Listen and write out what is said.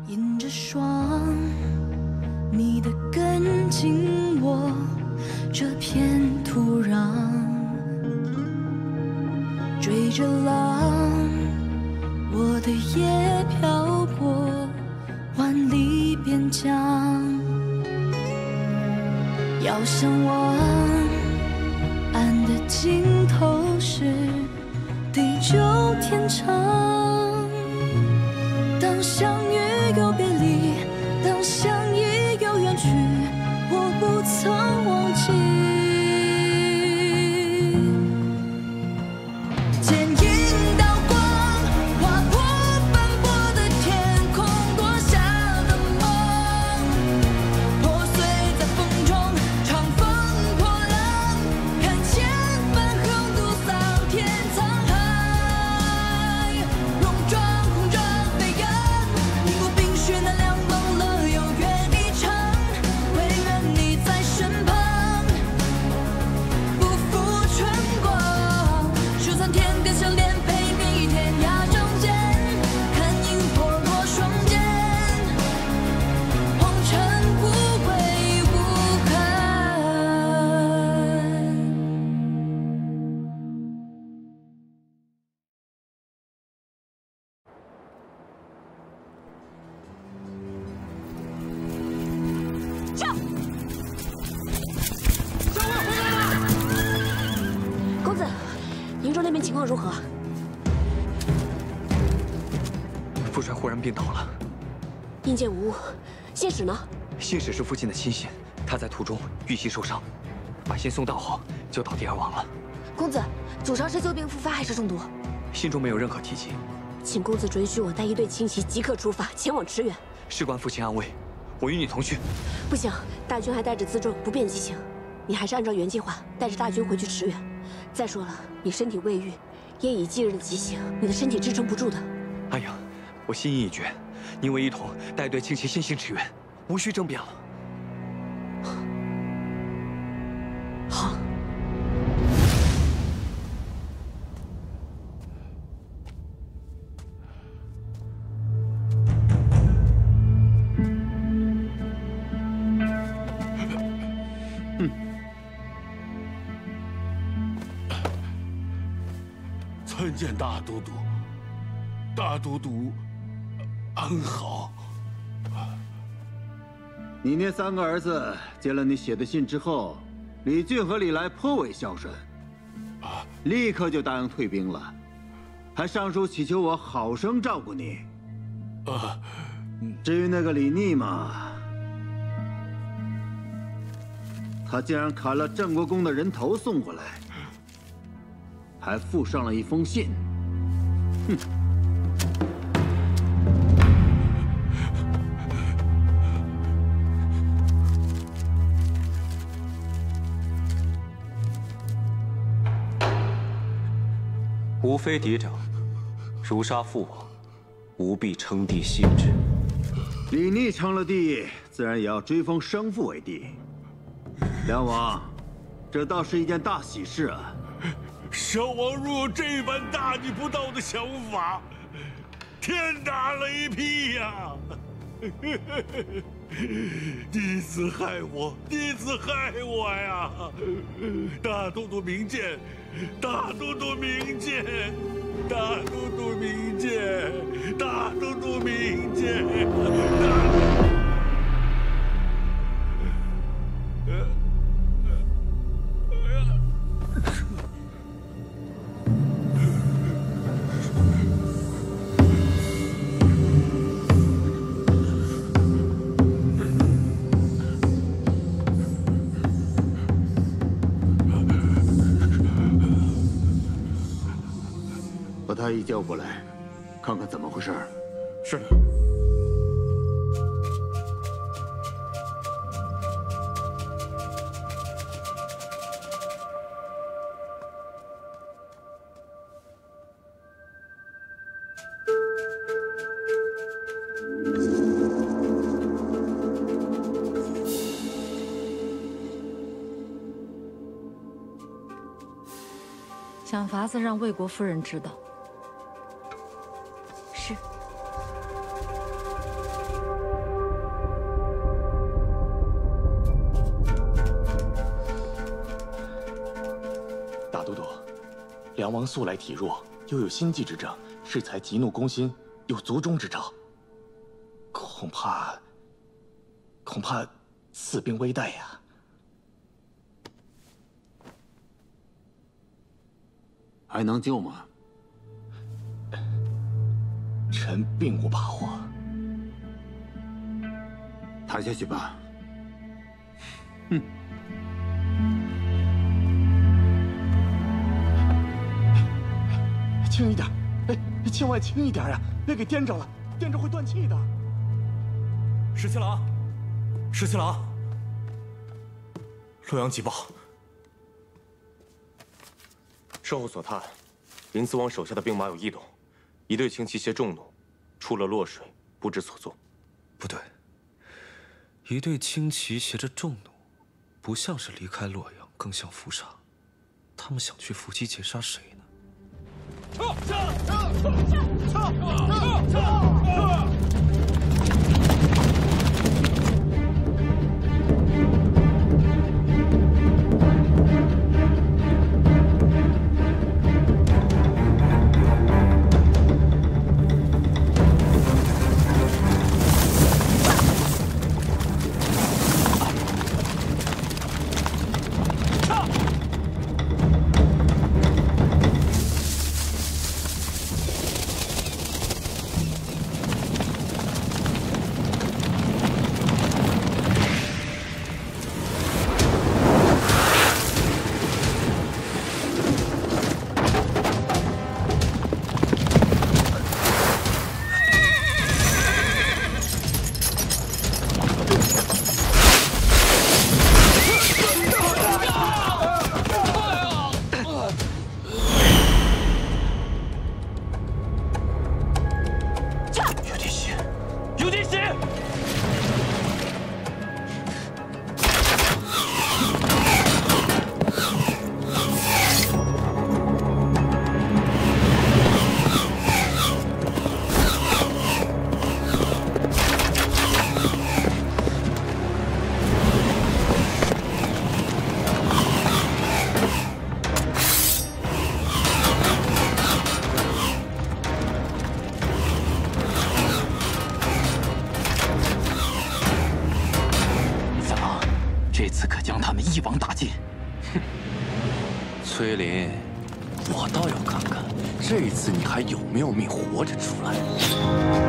迎着霜，你的跟紧我这片土壤，追着浪，我的夜漂泊万里边疆，遥相望，岸的尽头是地久天长。当相遇又别离，当相依又远去，我不曾忘记。剪影刀光，划破斑驳的天空，夺下的梦，破碎在风中，长风破浪，看千帆横渡桑田沧海，戎装红装飞扬，逆过冰雪那凉梦了又远一场，唯愿你在身旁，不负春光，就算天边相连，陪你天涯中间，看萤火落双肩，红尘无悔无憾。 公子，营中那边情况如何？ 副帅忽然病倒了， 应见无误。信使呢？ 信使是父亲的亲信，他在途中遇袭受伤，把信送到后就倒地而亡了。 公子，主伤是旧病复发还是中毒？ 信中没有任何提及。 请公子准许我带一队轻骑即刻出发前往驰援。 事关父亲安危，我与你同去。 不行，大军还带着辎重，不便骑行。你还是按照原计划带着大军回去驰援。再说了，你身体未愈，夜以继日的疾行，你的身体支撑不住的。 阿阳，我心意已决，你我一同带队轻骑先行驰援，无需争辩了。 好。 参见大都督，大都督安好。 你那3个儿子接了你写的信之后，李俊和李来颇为孝顺，立刻就答应退兵了，还上书祈求我好生照顾你。至于那个李逆嘛，他竟然砍了郑国公的人头送过来，还附上了一封信。哼！ 吾非嫡长，如杀父王，吾必称帝信之。 李逆称了帝，自然也要追封生父为帝。梁王，这倒是一件大喜事啊！ 小王若有这般大逆不道的想法，天打雷劈呀！弟子害我，弟子害我呀！大都督明鉴，大都督明鉴，大都督明鉴，大都督明鉴， 把太医叫过来，看看怎么回事。 是。 想法子让魏国夫人知道。 是。 梁王素来体弱，又有心悸之症，适才急怒攻心，有卒中之兆。恐怕死病危殆呀。 还能救吗？ 臣并无把握。 抬下去吧。 轻一点，千万轻一点呀，别给颠着了，颠着会断气的。 十七郎，十七郎，洛阳急报。 事后所探，林子王手下的兵马有异动，一队轻骑携重弩，出了洛水，不知所踪。 不对，一队轻骑携着重弩，不像是离开洛阳，更像伏杀。他们想去伏击截杀谁呢？ 一网打尽。 哼，崔林，我倒要看看这次你还有没有命活着出来。